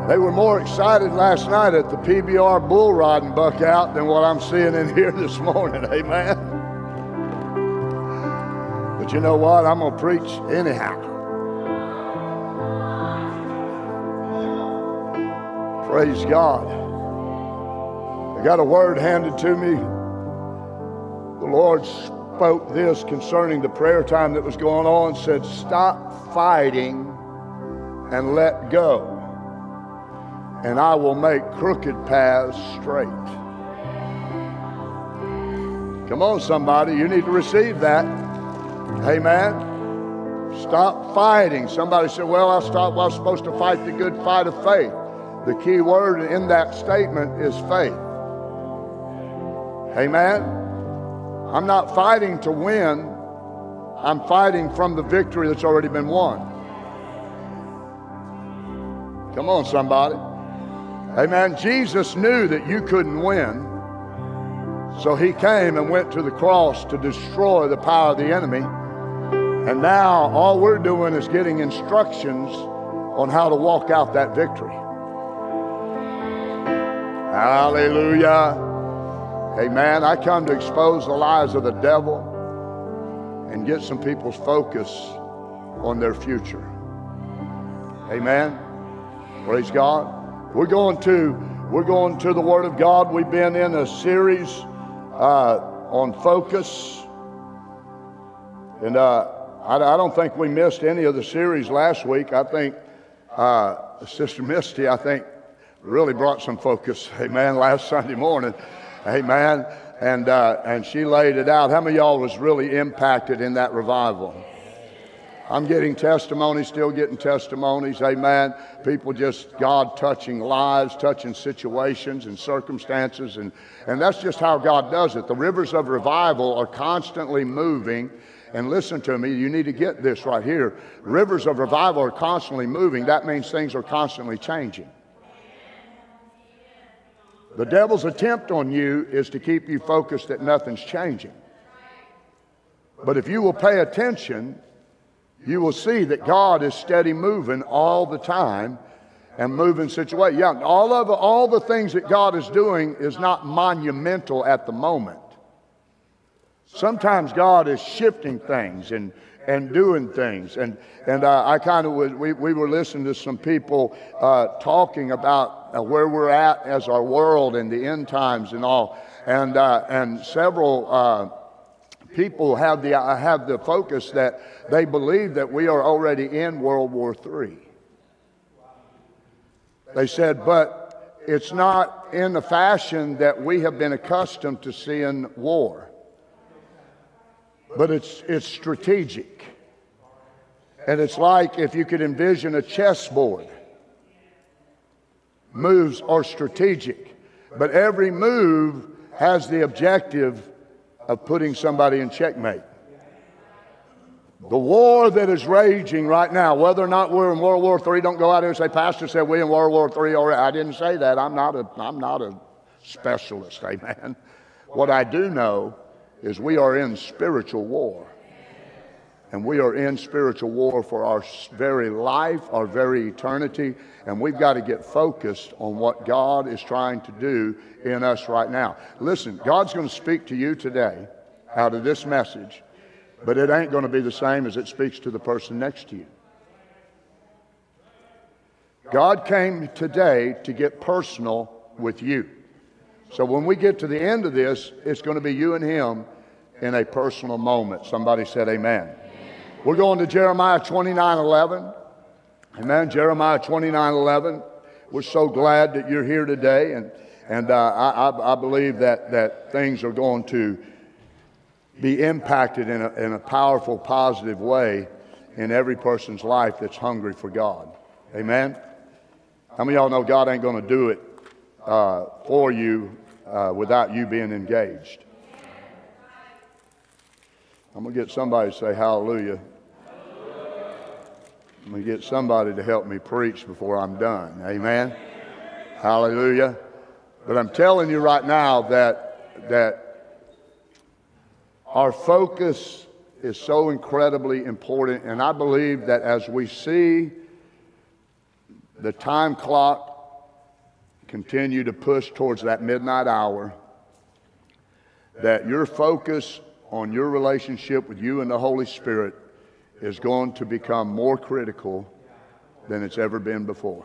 They were more excited last night at the PBR bull riding buck out than what I'm seeing in here this morning. Amen. But you know what? I'm going to preach anyhow. Praise God. I got a word handed to me. The Lord spoke this concerning the prayer time that was going on. Said, stop fighting and let go, and I will make crooked paths straight. Come on, somebody. You need to receive that. Amen. Stop fighting. Somebody said, well, I'm supposed to fight the good fight of faith. The key word in that statement is faith. Amen. I'm not fighting to win. I'm fighting from the victory that's already been won. Come on, somebody. Amen. Jesus knew that you couldn't win, so he came and went to the cross to destroy the power of the enemy. And now all we're doing is getting instructions on how to walk out that victory. Hallelujah. Amen. I come to expose the lies of the devil and get some people's focus on their future. Amen. Praise God. We're going to the Word of God. We've been in a series on focus, and I don't think we missed any of the series last week. I think Sister Misty, really brought some focus. Amen. Last Sunday morning. Amen. And she laid it out. How many of y'all was really impacted in that revival? I'm getting testimonies, still getting testimonies. Amen. People just, God touching lives, touching situations and circumstances. And that's just how God does it. The rivers of revival are constantly moving. And listen to me, you need to get this right here. Rivers of revival are constantly moving. That means things are constantly changing. The devil's attempt on you is to keep you focused that nothing's changing. But if you will pay attention, you will see that God is steady moving all the time and moving situations. Yeah, all the things that God is doing is not monumental at the moment. Sometimes God is shifting things and doing things. And I kind of we were listening to some people talking about where we're at as our world and the end times and all. And several people have the focus that they believe that we are already in World War III. They said, but it's not in the fashion that we have been accustomed to seeing war. But it's strategic. And it's like if you could envision a chessboard. Moves are strategic. But every move has the objective of putting somebody in checkmate. The war that is raging right now, whether or not we're in World War III, don't go out there and say, Pastor said we in World War III already. I didn't say that. I'm not a specialist, amen. What I do know is we are in spiritual war. And we are in spiritual war for our very life, our very eternity. And we've got to get focused on what God is trying to do in us right now. Listen, God's going to speak to you today out of this message, but it ain't going to be the same as it speaks to the person next to you. God came today to get personal with you. So when we get to the end of this, it's going to be you and him in a personal moment. Somebody said amen. We're going to Jeremiah 29:11. Amen. Jeremiah 29:11. We're so glad that you're here today, and I believe that things are going to be impacted in a powerful, positive way in every person's life that's hungry for God. Amen. How many of y'all know God ain't going to do it for you without you being engaged? I'm going to get somebody to say hallelujah. I'm going to get somebody to help me preach before I'm done. Amen. Hallelujah. But I'm telling you right now that our focus is so incredibly important. And I believe that as we see the time clock continue to push towards that midnight hour, that your focus on your relationship with you and the Holy Spirit is going to become more critical than it's ever been before.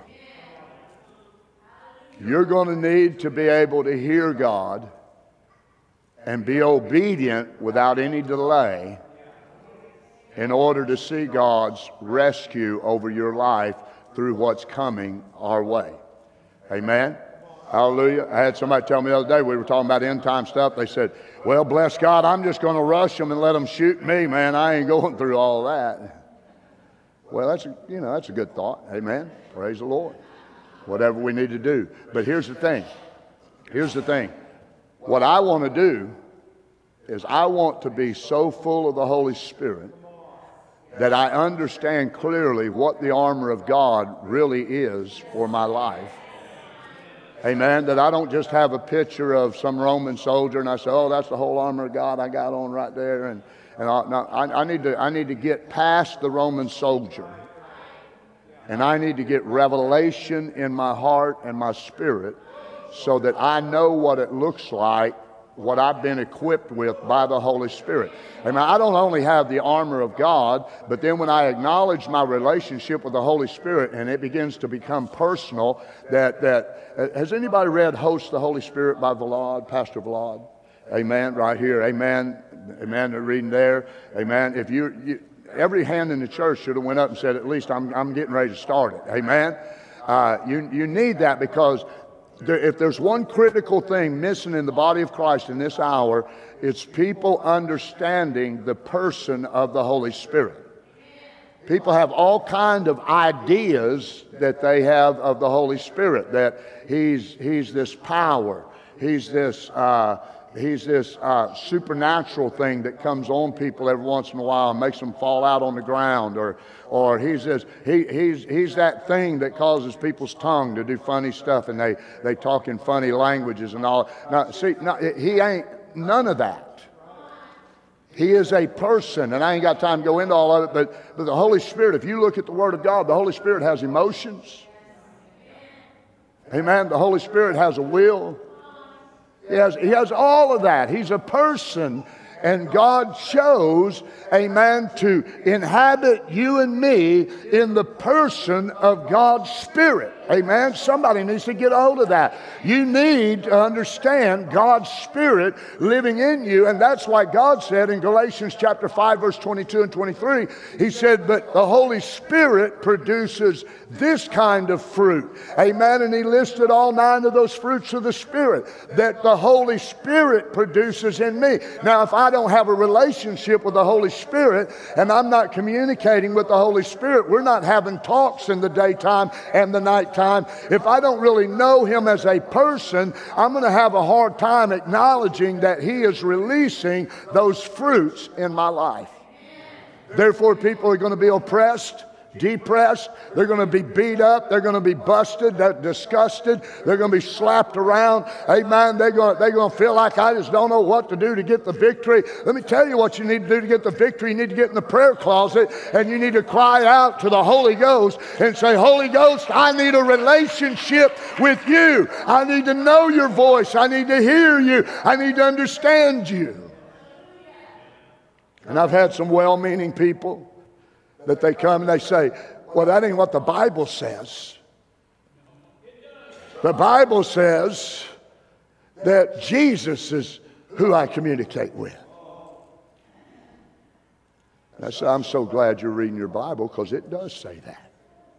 You're going to need to be able to hear God and be obedient without any delay in order to see God's rescue over your life through what's coming our way. Amen? Hallelujah. I had somebody tell me the other day, we were talking about end time stuff. They said, well, bless God, I'm just going to rush them and let them shoot me, man. I ain't going through all that. Well, that's a good thought. Amen. Praise the Lord. Whatever we need to do. But here's the thing. What I want to do is I want to be so full of the Holy Spirit that I understand clearly what the armor of God really is for my life. Amen. That I don't just have a picture of some Roman soldier and I say, oh, that's the whole armor of God I got on right there. And I need to get past the Roman soldier. And I need to get revelation in my heart and my spirit so that I know what it looks like, what I've been equipped with by the Holy Spirit. Amen. I don't only have the armor of God, but then when I acknowledge my relationship with the Holy Spirit and it begins to become personal, has anybody read Host the Holy Spirit by Vlad, Pastor Vlad? Amen. Right here. Amen. Amen. They're reading there. Amen. If every hand in the church should have went up and said, at least I'm getting ready to start it. Amen. You need that because if there's one critical thing missing in the body of Christ in this hour, it's people understanding the person of the Holy Spirit. People have all kind of ideas that they have of the Holy Spirit, that he's this power, he's this supernatural thing that comes on people every once in a while and makes them fall out on the ground, or he's that thing that causes people's tongue to do funny stuff and they talk in funny languages and all. Now, see, he ain't none of that. He is a person, and I ain't got time to go into all of it, but the Holy Spirit, if you look at the Word of God, the Holy Spirit has emotions. Amen. The Holy Spirit has a will. He has all of that. He's a person, and God chose, amen, to inhabit you and me in the person of God's Spirit. Amen. Somebody needs to get a hold of that. You need to understand God's Spirit living in you, and that's why God said in Galatians chapter 5, verse 22 and 23, He said, but the Holy Spirit produces this kind of fruit. Amen. And He listed all 9 of those fruits of the Spirit that the Holy Spirit produces in me. Now, if I don't have a relationship with the Holy Spirit and I'm not communicating with the Holy Spirit, we're not having talks in the daytime and the nighttime. If I don't really know Him as a person, I'm going to have a hard time acknowledging that He is releasing those fruits in my life. Therefore, people are going to be oppressed, depressed. They're going to be beat up. They're going to be busted, disgusted. They're going to be slapped around. Amen. They're going to feel like I just don't know what to do to get the victory. Let me tell you what you need to do to get the victory. You need to get in the prayer closet and you need to cry out to the Holy Ghost and say, Holy Ghost, I need a relationship with you. I need to know your voice. I need to hear you. I need to understand you. And I've had some well-meaning people that they come and they say, well, that ain't what the Bible says. The Bible says that Jesus is who I communicate with. And I said, I'm so glad you're reading your Bible because it does say that.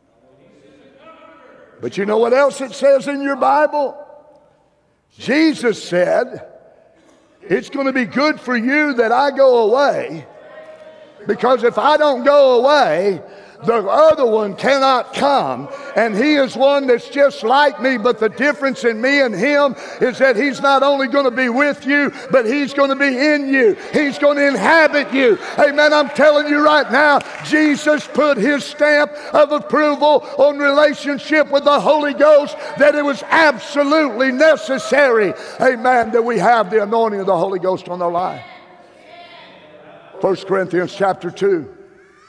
But you know what else it says in your Bible? Jesus said, it's going to be good for you that I go away, because if I don't go away, the other one cannot come. And He is one that's just like me, but the difference in me and Him is that He's not only going to be with you, but He's going to be in you. He's going to inhabit you. Amen. I'm telling you right now, Jesus put His stamp of approval on relationship with the Holy Ghost, that it was absolutely necessary, amen, that we have the anointing of the Holy Ghost on our life. 1 Corinthians chapter 2.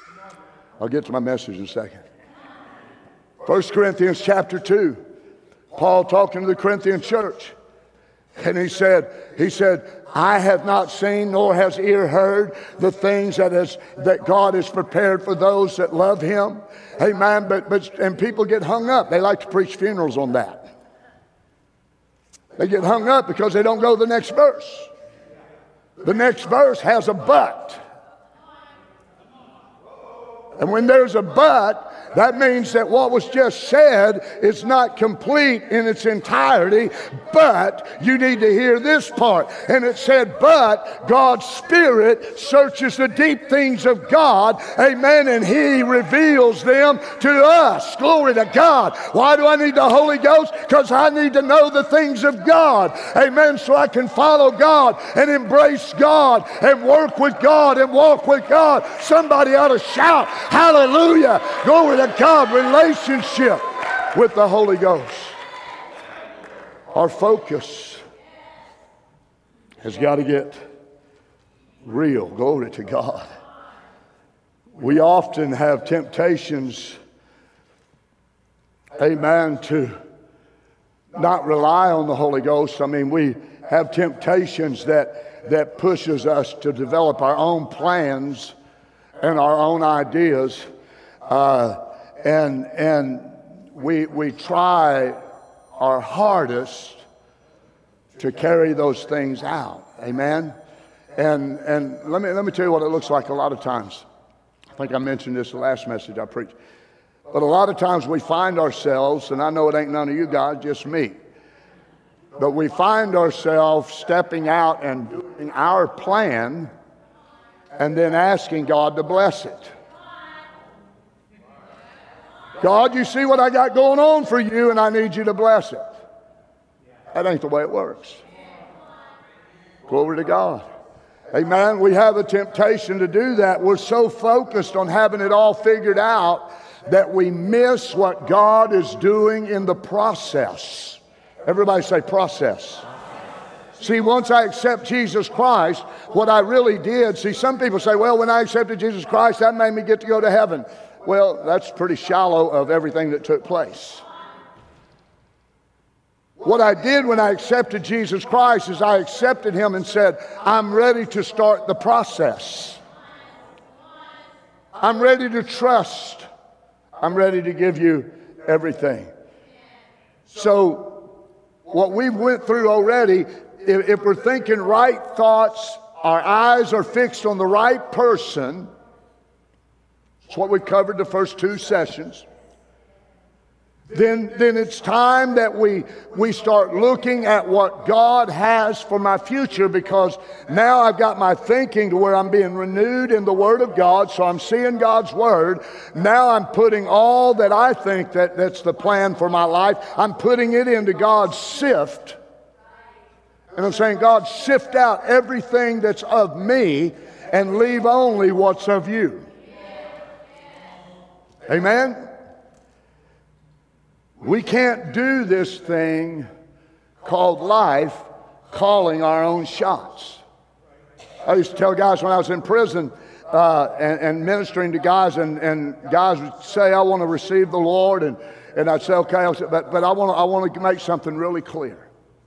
I'll get to my message in a second. 1 Corinthians chapter 2. Paul talking to the Corinthian church. And he said, I have not seen nor has ear heard the things that God has prepared for those that love him. Amen. And people get hung up. They like to preach funerals on that. They get hung up because they don't go to the next verse. The next verse has a but. And when there's a but, that means that what was just said is not complete in its entirety, but you need to hear this part. And it said, but God's Spirit searches the deep things of God, amen, and he reveals them to us. Glory to God. Why do I need the Holy Ghost? Because I need to know the things of God, amen, so I can follow God and embrace God and work with God and walk with God. Somebody ought to shout, hallelujah, glory to God. Relationship with the Holy Ghost. Our focus has got to get real. Glory to God. We often have temptations, amen, to not rely on the Holy Ghost. I mean, we have temptations that pushes us to develop our own plans and our own ideas. And we try our hardest to carry those things out. Amen. And let me tell you what it looks like a lot of times. I think I mentioned this the last message I preached. But a lot of times we find ourselves, and I know it ain't none of you guys, just me. But we find ourselves stepping out and doing our plan and then asking God to bless it. God, you see what I got going on for you, and I need you to bless it. That ain't the way it works. Glory to God. Amen. We have a temptation to do that. We're so focused on having it all figured out that we miss what God is doing in the process. Everybody say process. See, once I accept Jesus Christ, what I really did, see, some people say, well, when I accepted Jesus Christ, that made me get to go to heaven. Well, that's pretty shallow of everything that took place. What I did when I accepted Jesus Christ is I accepted him and said, I'm ready to start the process. I'm ready to trust. I'm ready to give you everything. So what we went through already, if we're thinking right thoughts, our eyes are fixed on the right person. It's what we covered the first two sessions. Then it's time that we start looking at what God has for my future, because now I've got my thinking to where I'm being renewed in the Word of God, so I'm seeing God's Word. Now I'm putting all that I think that's the plan for my life, I'm putting it into God's sift. And I'm saying, God, sift out everything that's of me and leave only what's of you. Amen? We can't do this thing called life calling our own shots. I used to tell guys when I was in prison and ministering to guys, and guys would say, I want to receive the Lord. And I'd say, okay, but I want to make something really clear.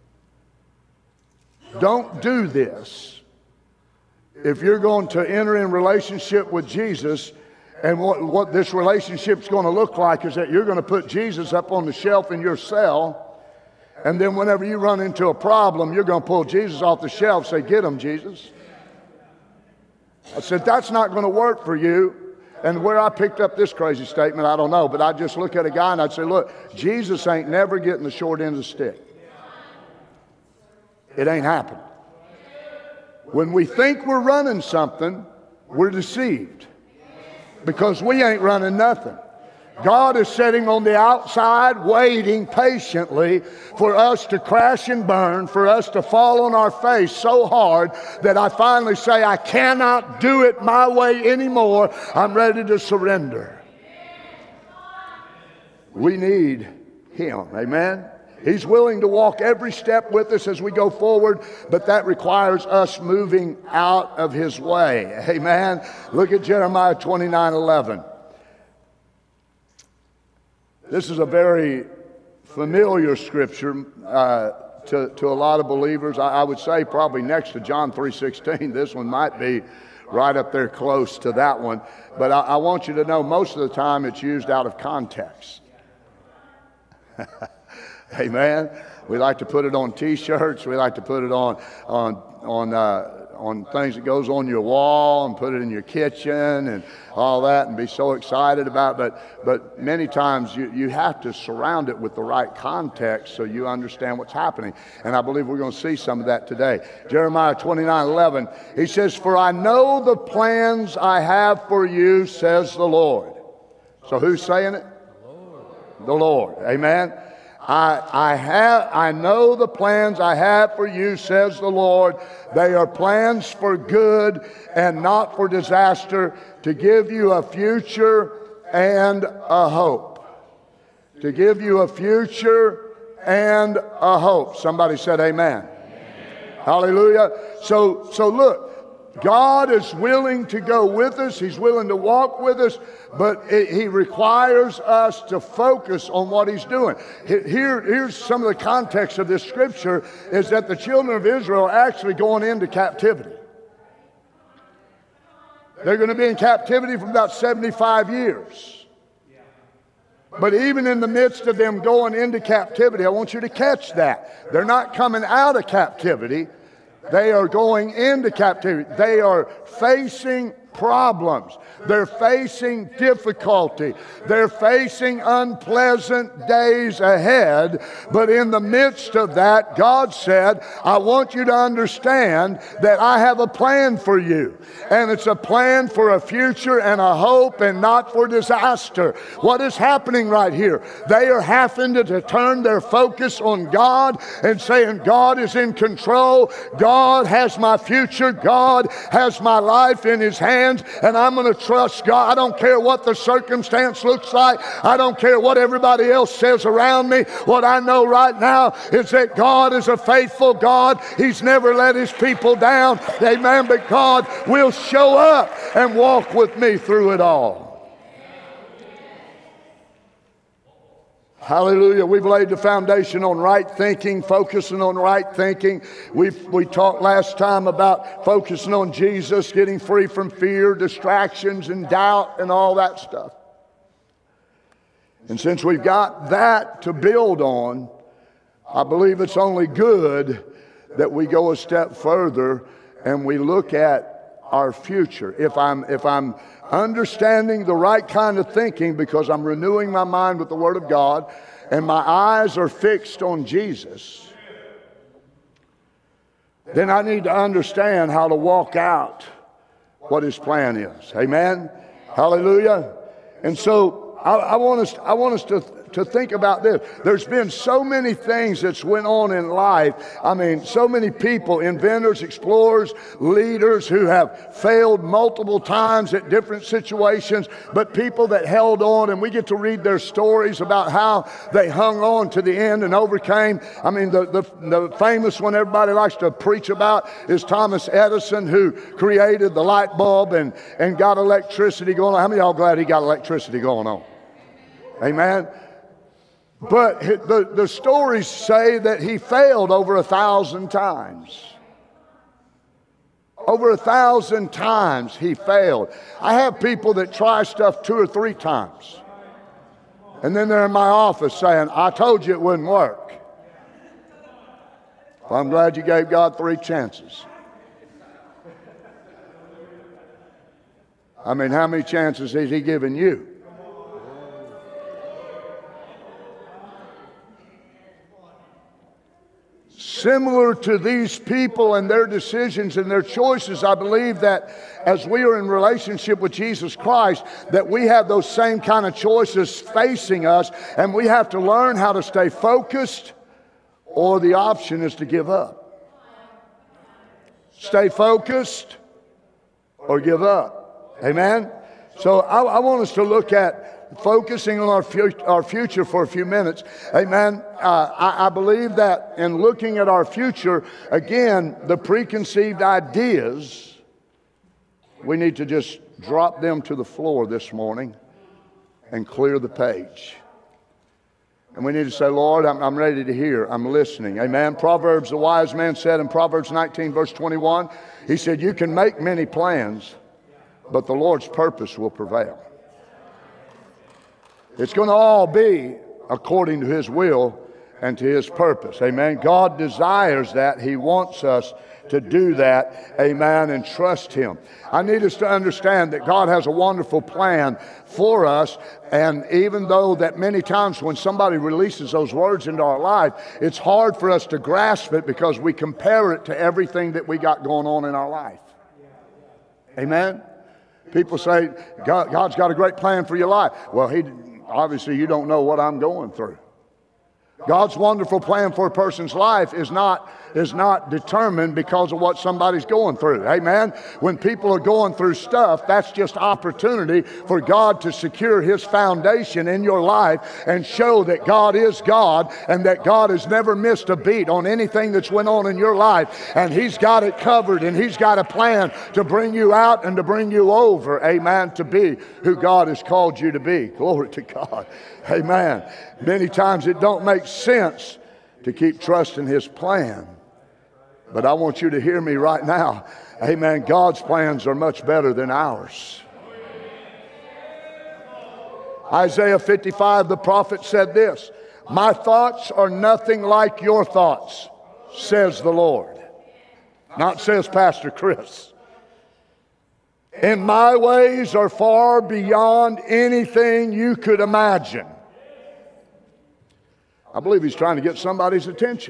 Don't do this if you're going to enter in relationship with Jesus. And what this relationship's going to look like is that you're going to put Jesus up on the shelf in your cell, and then whenever you run into a problem, you're going to pull Jesus off the shelf and say, get him, Jesus. I said, that's not going to work for you. And where I picked up this crazy statement, I don't know, but I'd just look at a guy and I'd say, look, Jesus ain't never getting the short end of the stick. It ain't happening. When we think we're running something, we're deceived. Because we ain't running nothing. God is sitting on the outside waiting patiently for us to crash and burn, for us to fall on our face so hard that I finally say, I cannot do it my way anymore. I'm ready to surrender. We need him. Amen? He's willing to walk every step with us as we go forward, but that requires us moving out of his way. Amen. Look at Jeremiah 29:11. This is a very familiar scripture to a lot of believers. I would say probably next to John 3:16. This one might be right up there close to that one. But I want you to know most of the time it's used out of context. Amen. We like to put it on T-shirts. We like to put it on things that goes on your wall and put it in your kitchen and all that and be so excited about it. But many times you have to surround it with the right context so you understand what's happening. And I believe we're going to see some of that today. Jeremiah 29:11, he says, "For I know the plans I have for you, says the Lord." So who's saying it? The Lord. Amen. I know the plans I have for you, says the Lord. They are plans for good and not for disaster, to give you a future and a hope. To give you a future and a hope. Somebody said amen. Amen. Hallelujah. So look. God is willing to go with us. He's willing to walk with us, but He requires us to focus on what He's doing. Here's some of the context of this scripture is that the children of Israel are actually going into captivity. They're going to be in captivity for about 75 years. But even in the midst of them going into captivity, I want you to catch that. They're not coming out of captivity. They are going into captivity. They are facing problems. They're facing difficulty. They're facing unpleasant days ahead. But in the midst of that, God said, I want you to understand that I have a plan for you. And it's a plan for a future and a hope and not for disaster. What is happening right here? They are having to turn their focus on God and saying, God is in control. God has my future. God has my life in His hands. And I'm going to trust God. I don't care what the circumstance looks like. I don't care what everybody else says around me. What I know right now is that God is a faithful God. He's never let His people down. Amen. But God will show up and walk with me through it all. Hallelujah. We've laid the foundation on right thinking, focusing on right thinking. We talked last time about focusing on Jesus, getting free from fear, distractions, and doubt, and all that stuff. And since we've got that to build on, I believe it's only good that we go a step further and we look at our future. If I'm understanding the right kind of thinking because I'm renewing my mind with the Word of God and my eyes are fixed on Jesus, then I need to understand how to walk out what His plan is. Amen? Hallelujah. And so I want us to think about this. There's been so many things that's went on in life. I mean, so many people, inventors, explorers, leaders who have failed multiple times at different situations, but people that held on, and we get to read their stories about how they hung on to the end and overcame. I mean, the famous one everybody likes to preach about is Thomas Edison, who created the light bulb and got electricity going on. How many of y'all glad he got electricity going on? Amen. But the stories say that he failed over 1,000 times. Over 1,000 times he failed. I have people that try stuff 2 or 3 times. And then they're in my office saying, I told you it wouldn't work. Well, I'm glad you gave God 3 chances. I mean, how many chances has He given you? Similar to these people and their decisions and their choices, I believe that as we are in relationship with Jesus Christ, that we have those same kind of choices facing us, and we have to learn how to stay focused, or the option is to give up. Stay focused or give up. Amen? So I want us to look at focusing on our future for a few minutes. Amen. I believe that in looking at our future, again, the preconceived ideas, we need to just drop them to the floor this morning and clear the page. And we need to say, Lord, I'm ready to hear. I'm listening. Amen. Proverbs, the wise man said in Proverbs 19, verse 21, he said, you can make many plans, but the Lord's purpose will prevail. It's going to all be according to his will and to his purpose. Amen. God desires that. He wants us to do that. Amen. And trust him. I need us to understand that God has a wonderful plan for us. And even though that many times when somebody releases those words into our life, it's hard for us to grasp it because we compare it to everything that we got going on in our life. Amen. People say, God's got a great plan for your life. Well, obviously you don't know what I'm going through. God's wonderful plan for a person's life is not determined because of what somebody's going through. Amen. When people are going through stuff, that's just opportunity for God to secure his foundation in your life and show that God is God and that God has never missed a beat on anything that's went on in your life. And he's got it covered and he's got a plan to bring you out and to bring you over. Amen. To be who God has called you to be. Glory to God. Amen. Many times it don't make sense to keep trusting his plan. But I want you to hear me right now. Amen. God's plans are much better than ours. Isaiah 55, the prophet said this, my thoughts are nothing like your thoughts, says the Lord. Not says Pastor Chris. And my ways are far beyond anything you could imagine. I believe he's trying to get somebody's attention.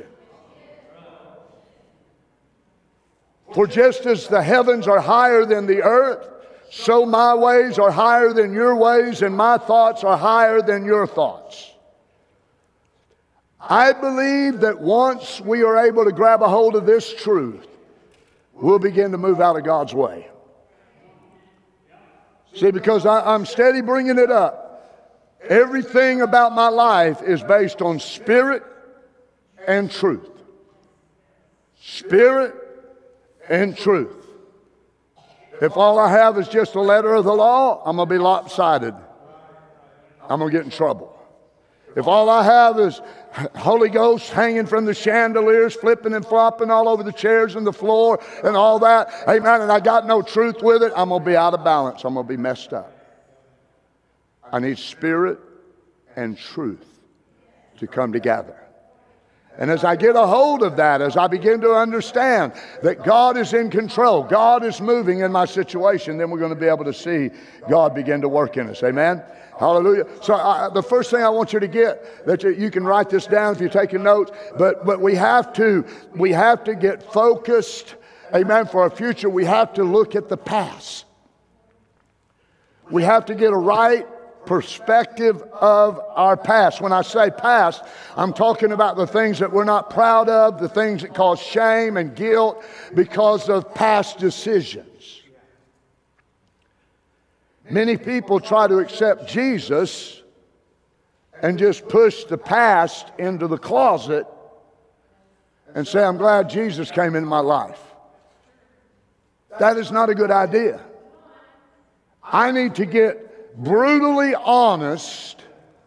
For just as the heavens are higher than the earth, so my ways are higher than your ways, and my thoughts are higher than your thoughts. I believe that once we are able to grab a hold of this truth, we'll begin to move out of God's way. See, because I'm steady bringing it up. Everything about my life is based on spirit and truth. Spirit and truth. If all I have is just a letter of the law, I'm going to be lopsided. I'm going to get in trouble. If all I have is Holy Ghost hanging from the chandeliers, flipping and flopping all over the chairs and the floor and all that, amen, and I got no truth with it, I'm going to be out of balance. I'm going to be messed up. I need spirit and truth to come together. And as I get a hold of that, as I begin to understand that God is in control, God is moving in my situation, then we're going to be able to see God begin to work in us. Amen? Hallelujah. So the first thing I want you to get, that you can write this down if you're taking notes, but we have to get focused, amen, for our future. We have to look at the past. We have to get a right perspective of our past. When I say past, I'm talking about the things that we're not proud of, the things that cause shame and guilt because of past decisions. Many people try to accept Jesus and just push the past into the closet and say, I'm glad Jesus came into my life. That is not a good idea. I need to get brutally honest.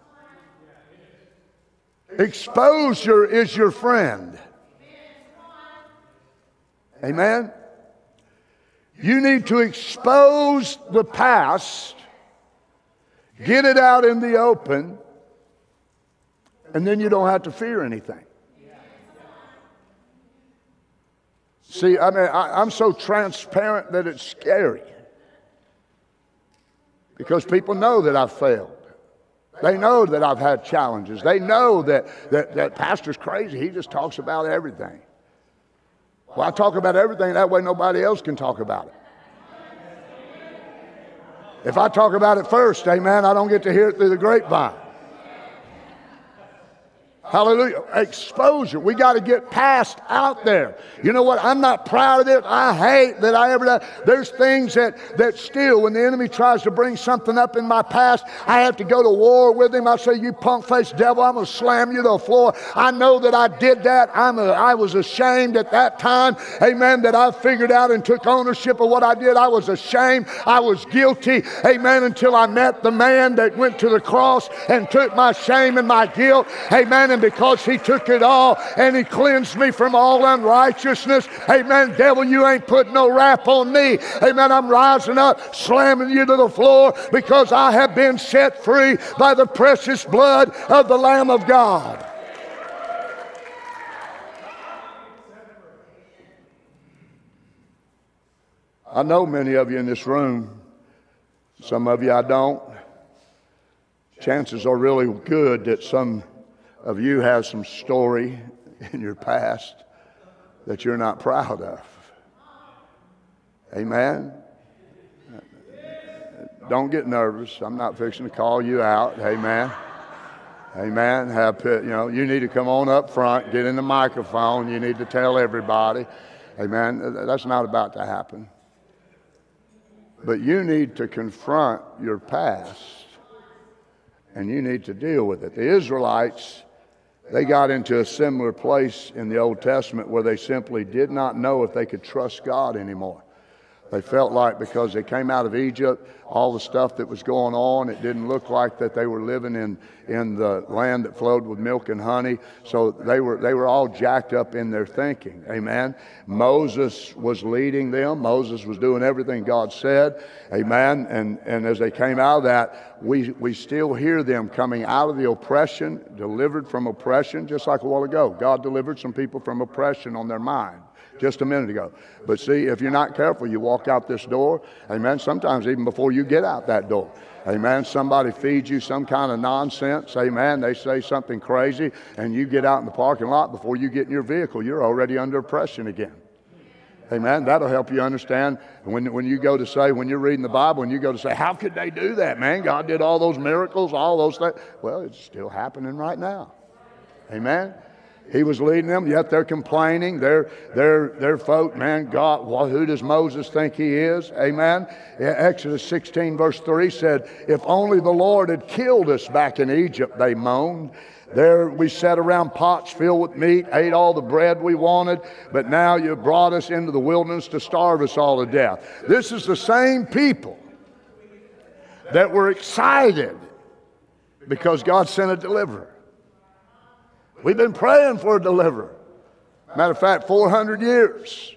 Exposure is your friend. Amen? You need to expose the past, get it out in the open, and then you don't have to fear anything. See, I'm so transparent that it's scary. Because people know that I've failed. They know that I've had challenges. They know that pastor's crazy. He just talks about everything. Well, I talk about everything. That way nobody else can talk about it. If I talk about it first, amen, I don't get to hear it through the grapevine. Hallelujah. Exposure. We got to get past out there. You know what? I'm not proud of it. I hate that I ever done. There's things that still, when the enemy tries to bring something up in my past, I have to go to war with him. I say, you punk-faced devil, I'm going to slam you to the floor. I know that I did that. I was ashamed at that time. Amen. That I figured out and took ownership of what I did. I was ashamed. I was guilty. Amen. Until I met the man that went to the cross and took my shame and my guilt. Amen. And because he took it all and he cleansed me from all unrighteousness. Amen. Devil, you ain't put no rap on me. Amen. I'm rising up, slamming you to the floor because I have been set free by the precious blood of the Lamb of God. I know many of you in this room. Some of you I don't. Chances are really good that some of you have some story in your past that you're not proud of. Amen. Don't get nervous. I'm not fixing to call you out. Amen. Amen. You need to come on up front, get in the microphone. You need to tell everybody. Amen. That's not about to happen. But you need to confront your past, and you need to deal with it. The Israelites, they got into a similar place in the Old Testament where they simply did not know if they could trust God anymore. They felt like because they came out of Egypt, all the stuff that was going on, it didn't look like that they were living in the land that flowed with milk and honey. So they were all jacked up in their thinking. Amen. Moses was leading them. Moses was doing everything God said. Amen. And as they came out of that, we still hear them coming out of the oppression, delivered from oppression, just like a while ago. God delivered some people from oppression on their mind just a minute ago. But see, if you're not careful, you walk out this door, amen, sometimes even before you get out that door, amen, somebody feeds you some kind of nonsense, amen, they say something crazy, and you get out in the parking lot, before you get in your vehicle, you're already under oppression again. Amen. That'll help you understand when you go to say, when you're reading the Bible and you go to say, how could they do that, man? God did all those miracles, all those things. Well, it's still happening right now. Amen. He was leading them, yet they're complaining. They're folk, man, God, well, who does Moses think he is? Amen. Exodus 16 verse 3 said, if only the Lord had killed us back in Egypt, they moaned. There we sat around pots filled with meat, ate all the bread we wanted, but now you brought us into the wilderness to starve us all to death. This is the same people that were excited because God sent a deliverer. We've been praying for a deliverer. Matter of fact, 400 years.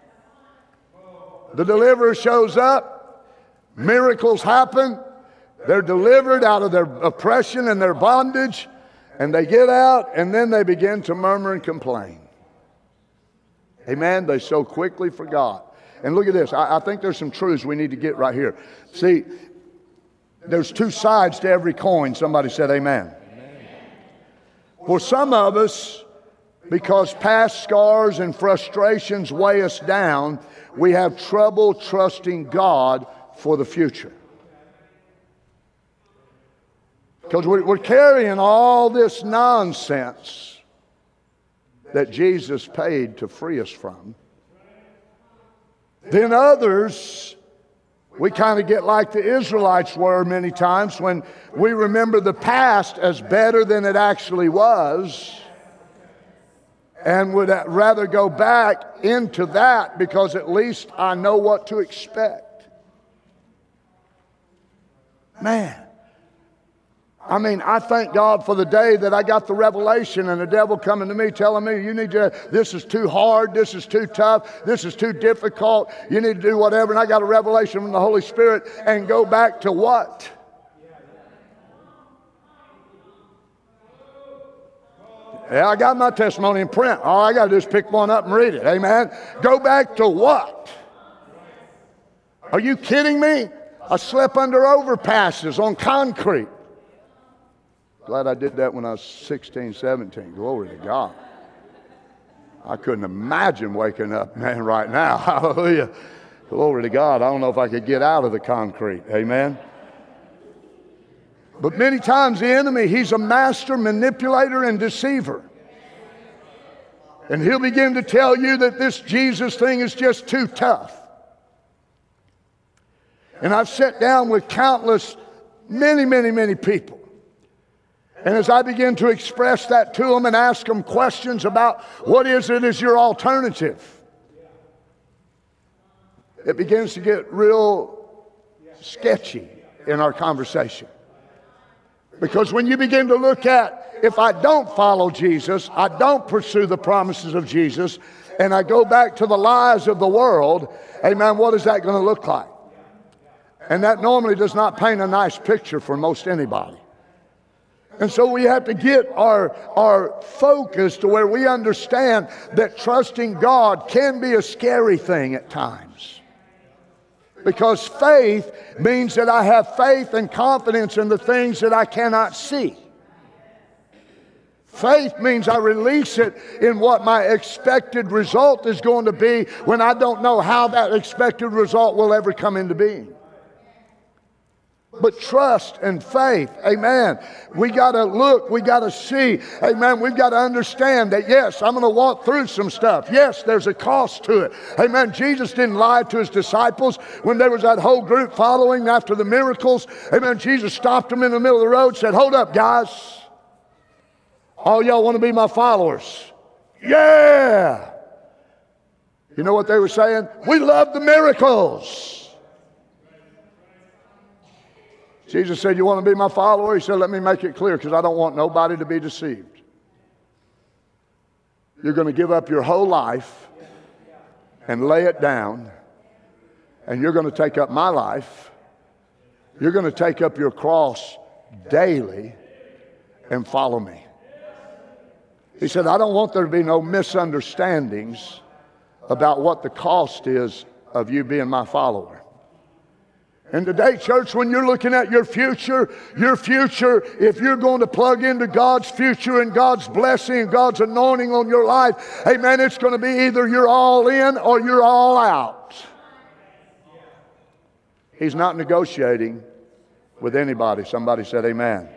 The deliverer shows up. Miracles happen. They're delivered out of their oppression and their bondage. And they get out, and then they begin to murmur and complain. Amen? They so quickly forgot. And look at this. I think there's some truths we need to get right here. See, there's two sides to every coin. Somebody said amen. For some of us, because past scars and frustrations weigh us down, we have trouble trusting God for the future. Because we're carrying all this nonsense that Jesus paid to free us from. Then others, we kind of get like the Israelites were many times when we remember the past as better than it actually was and would rather go back into that because at least I know what to expect. Man, I mean, I thank God for the day that I got the revelation and the devil coming to me telling me, this is too hard, this is too tough, this is too difficult, you need to do whatever. And I got a revelation from the Holy Spirit and go back to what? Yeah, I got my testimony in print. All I got to do is pick one up and read it. Amen. Go back to what? Are you kidding me? I slept under overpasses on concrete. Glad I did that when I was 16, 17. Glory to God. I couldn't imagine waking up, man, right now. Hallelujah. Glory to God. I don't know if I could get out of the concrete. Amen. But many times the enemy, he's a master manipulator and deceiver. And he'll begin to tell you that this Jesus thing is just too tough. And I've sat down with many people. And as I begin to express that to them and ask them questions about what is your alternative, it begins to get real sketchy in our conversation. Because when you begin to look at, if I don't follow Jesus, I don't pursue the promises of Jesus, and I go back to the lies of the world, amen, what is that going to look like? And that normally does not paint a nice picture for most anybody. And so we have to get our focus to where we understand that trusting God can be a scary thing at times. Because faith means that I have faith and confidence in the things that I cannot see. Faith means I release it in what my expected result is going to be when I don't know how that expected result will ever come into being. But trust and faith, amen. We got to look, we got to see, amen. We've got to understand that, yes, I'm going to walk through some stuff. Yes, there's a cost to it. Amen. Jesus didn't lie to his disciples when there was that whole group following after the miracles. Amen. Jesus stopped them in the middle of the road, said, hold up, guys. All y'all want to be my followers? Yeah. You know what they were saying? We love the miracles. Jesus said, you want to be my follower? He said, let me make it clear, because I don't want nobody to be deceived. You're going to give up your whole life and lay it down, and you're going to take up my life. You're going to take up your cross daily and follow me. He said, I don't want there to be no misunderstandings about what the cost is of you being my follower. And today, church, when you're looking at your future, if you're going to plug into God's future and God's blessing and God's anointing on your life, amen, it's going to be either you're all in or you're all out. He's not negotiating with anybody. Somebody said amen.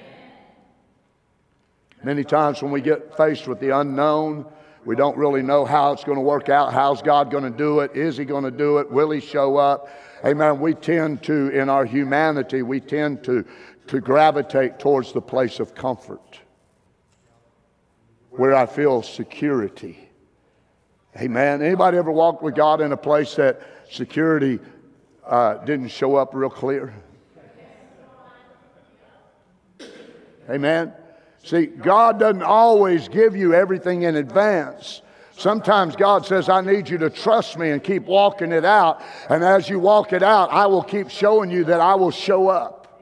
Many times when we get faced with the unknown, we don't really know how it's going to work out. How's God going to do it? Is he going to do it? Will he show up? Amen. We tend to, in our humanity, we tend to gravitate towards the place of comfort, where I feel security. Amen. Anybody ever walked with God in a place that security didn't show up real clear? Amen. See, God doesn't always give you everything in advance. Sometimes God says, I need you to trust me and keep walking it out. And as you walk it out, I will keep showing you that I will show up.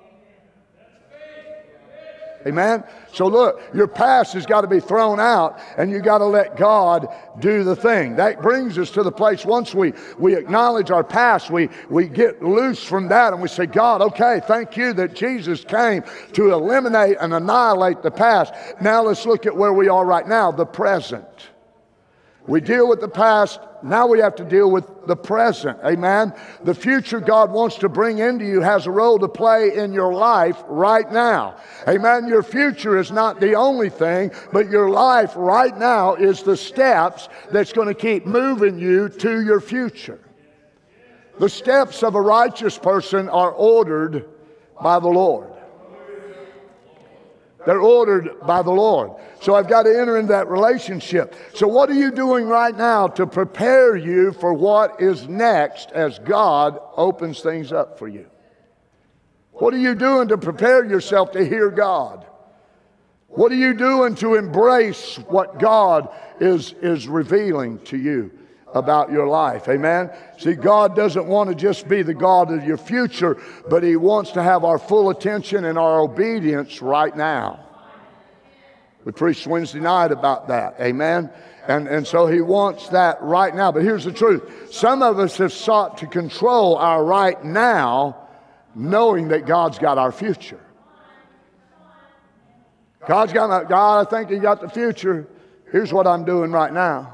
Amen? So look, your past has got to be thrown out, and you got to let God do the thing. That brings us to the place, once we acknowledge our past, we get loose from that, and we say, God, okay, thank you that Jesus came to eliminate and annihilate the past. Now let's look at where we are right now, the present. We deal with the past, now we have to deal with the present, amen? The future God wants to bring into you has a role to play in your life right now, amen? Your future is not the only thing, but your life right now is the steps that's going to keep moving you to your future. The steps of a righteous person are ordered by the Lord. They're ordered by the Lord. So I've got to enter into that relationship. So what are you doing right now to prepare you for what is next as God opens things up for you? What are you doing to prepare yourself to hear God? What are you doing to embrace what God is revealing to you about your life? Amen. See, God doesn't want to just be the God of your future, but he wants to have our full attention and our obedience right now. We preached Wednesday night about that. Amen. And so he wants that right now. But here's the truth. Some of us have sought to control our right now, knowing that God's got our future. God, I think he got the future. Here's what I'm doing right now.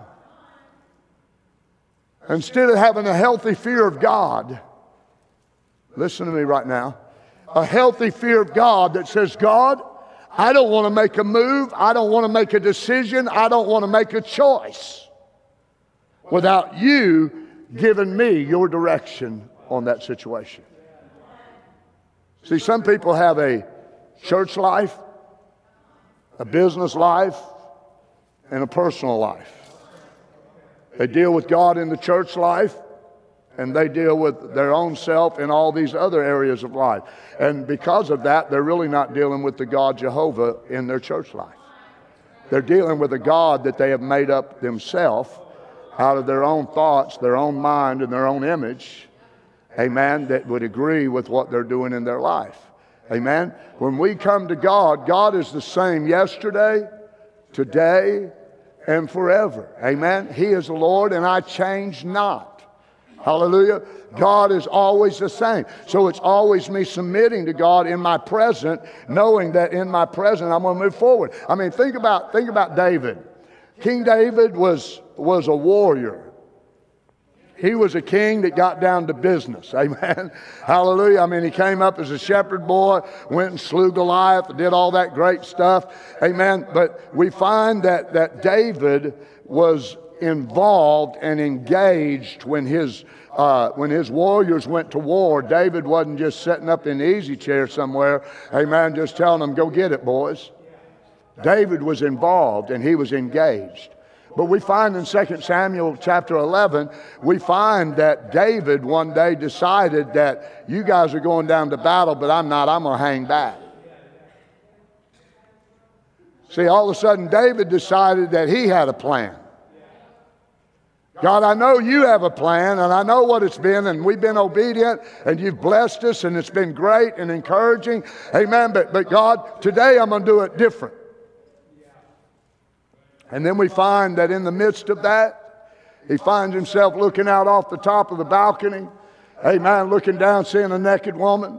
Instead of having a healthy fear of God, listen to me right now, A healthy fear of God that says, God, I don't want to make a move. I don't want to make a decision. I don't want to make a choice without you giving me your direction on that situation. See, some people have a church life, a business life, and a personal life. They deal with God in the church life, and they deal with their own self in all these other areas of life. And because of that, they're really not dealing with the God Jehovah in their church life. They're dealing with a God that they have made up themselves out of their own thoughts, their own mind, and their own image, amen, that would agree with what they're doing in their life. Amen? When we come to God, God is the same yesterday, today, and forever. Amen? He is the Lord, and I change not. Hallelujah. God is always the same. So it's always me submitting to God in my present, knowing that in my present I'm going to move forward. I mean, think about David. King David was a warrior. He was a king that got down to business. Amen. Hallelujah. I mean, he came up as a shepherd boy, went and slew Goliath, did all that great stuff. Amen. But we find that David was involved and engaged when his warriors went to war. David wasn't just sitting up in the easy chair somewhere, amen, just telling them, go get it, boys. David was involved and he was engaged. But we find in 2 Samuel chapter 11, we find that David one day decided that you guys are going down to battle, but I'm not. I'm going to hang back. See, all of a sudden David decided that he had a plan. God, I know you have a plan, and I know what it's been, and we've been obedient, and you've blessed us, and it's been great and encouraging. Amen. But God, today I'm going to do it different. And then we find that in the midst of that, he finds himself looking out off the top of the balcony. Amen. Looking down, seeing a naked woman.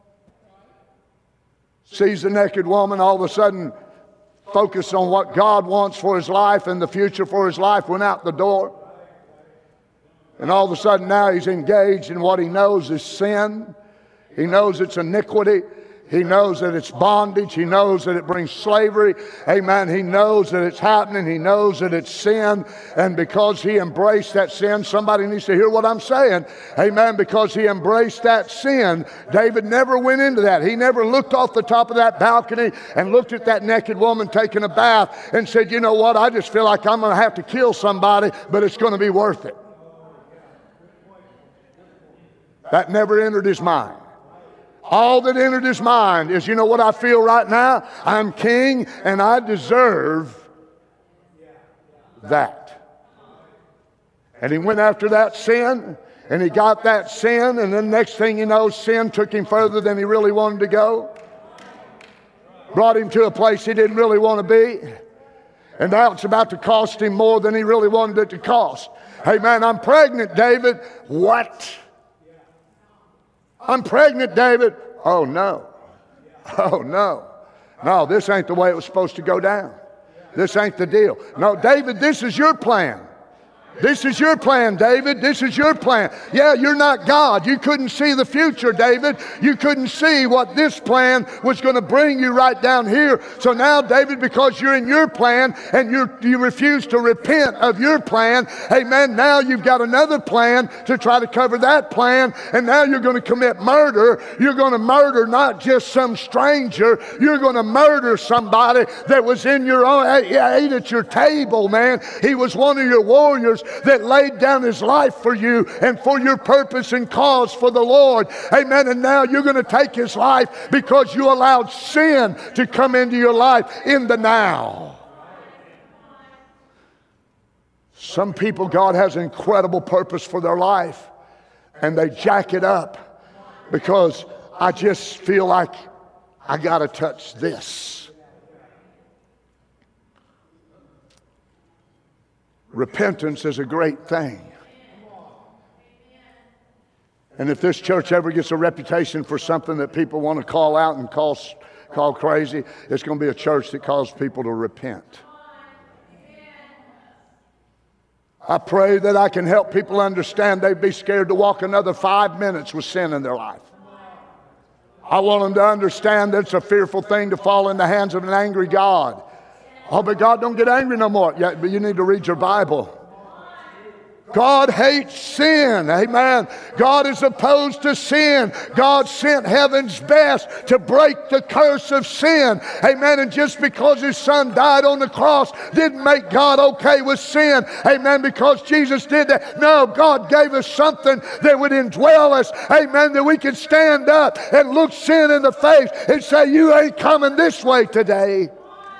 Sees the naked woman, all of a sudden focused on what God wants for his life and the future for his life, went out the door. And all of a sudden now he's engaged in what he knows is sin. He knows it's iniquity. He knows that it's bondage. He knows that it brings slavery. Amen. He knows that it's happening. He knows that it's sin. And because he embraced that sin, somebody needs to hear what I'm saying. Amen. Because he embraced that sin, David never went into that. He never looked off the top of that balcony and looked at that naked woman taking a bath and said, you know what, I just feel like I'm going to have to kill somebody, but it's going to be worth it. That never entered his mind. All that entered his mind is, you know what I feel right now? I'm king and I deserve that. And he went after that sin and he got that sin, and then next thing you know, sin took him further than he really wanted to go. Brought him to a place he didn't really want to be. And now it's about to cost him more than he really wanted it to cost. Hey man, I'm pregnant, David. What? I'm pregnant, David. Oh, no. Oh, no. No, this ain't the way it was supposed to go down. This ain't the deal. No, David, this is your plan. This is your plan, David. This is your plan. Yeah, you're not God. You couldn't see the future, David. You couldn't see what this plan was going to bring you right down here. So now, David, because you're in your plan and you refuse to repent of your plan, amen, now you've got another plan to try to cover that plan, and now you're going to commit murder. You're going to murder not just some stranger. You're going to murder somebody that was in your own, ate at your table, man. He was one of your warriors that laid down his life for you and for your purpose and cause for the Lord. Amen. And now you're going to take his life because you allowed sin to come into your life in the now. Some people, God has an incredible purpose for their life, and they jack it up because I just feel like I got to touch this. Repentance is a great thing. And if this church ever gets a reputation for something that people want to call out and call crazy, it's going to be a church that calls people to repent. I pray that I can help people understand they'd be scared to walk another 5 minutes with sin in their life. I want them to understand that it's a fearful thing to fall in the hands of an angry God. Oh, but God don't get angry no more. Yeah, but you need to read your Bible. God hates sin. Amen. God is opposed to sin. God sent heaven's best to break the curse of sin. Amen. And just because his son died on the cross didn't make God okay with sin. Amen. Because Jesus did that. No, God gave us something that would indwell us. Amen. That we could stand up and look sin in the face and say, you ain't coming this way today.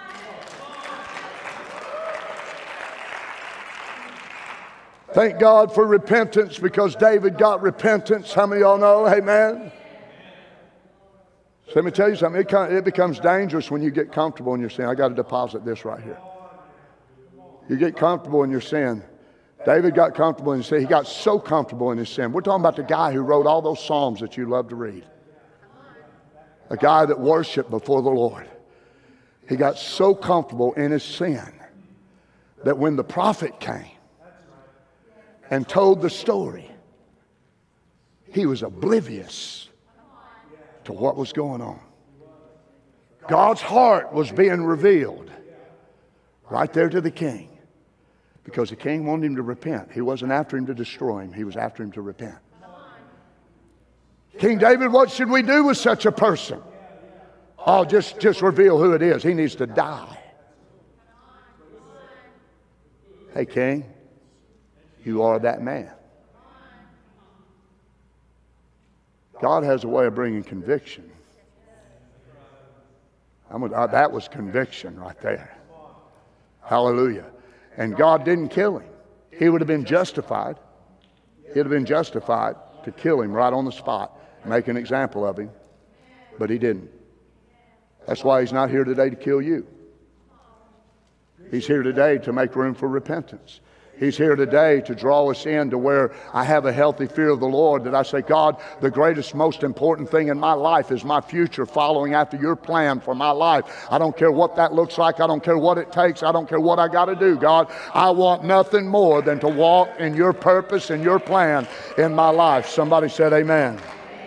Thank God for repentance, because David got repentance. How many of y'all know? Amen. So let me tell you something. It becomes dangerous when you get comfortable in your sin. I got to deposit this right here. You get comfortable in your sin. David got comfortable in his sin. He got so comfortable in his sin. We're talking about the guy who wrote all those Psalms that you love to read. A guy that worshiped before the Lord. He got so comfortable in his sin that when the prophet came and told the story, he was oblivious to what was going on. God's heart was being revealed right there to the king, because the king wanted him to repent. He wasn't after him to destroy him. He was after him to repent. King David, what should we do with such a person? Oh, just reveal who it is. He needs to die. Hey, king, you are that man. God has a way of bringing conviction. That was conviction right there. Hallelujah. And God didn't kill him. He would have been justified. He'd have been justified to kill him right on the spot, make an example of him. But he didn't. That's why he's not here today to kill you. He's here today to make room for repentance. He's here today to draw us in to where I have a healthy fear of the Lord, that I say, God, the greatest, most important thing in my life is my future, following after your plan for my life. I don't care what that looks like. I don't care what it takes. I don't care what I got to do, God. I want nothing more than to walk in your purpose and your plan in my life. Somebody said amen.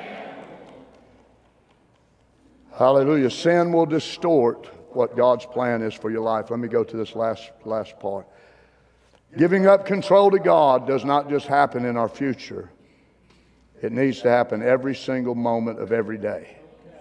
Hallelujah. Sin will distort what God's plan is for your life. Let me go to this last part. Giving up control to God does not just happen in our future. It needs to happen every single moment of every day.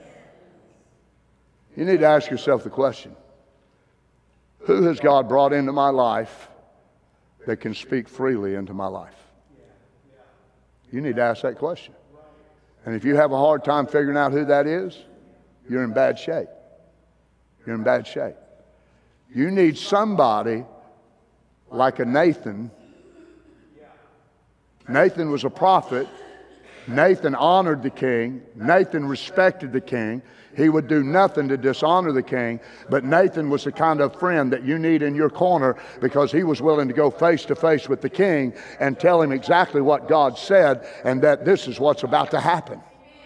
You need to ask yourself the question, who has God brought into my life that can speak freely into my life? You need to ask that question. And if you have a hard time figuring out who that is, you're in bad shape. You're in bad shape. You need somebody like a Nathan. Nathan was a prophet. Nathan honored the king. Nathan respected the king. He would do nothing to dishonor the king. But Nathan was the kind of friend that you need in your corner, because he was willing to go face to face with the king and tell him exactly what God said, and that this is what's about to happen.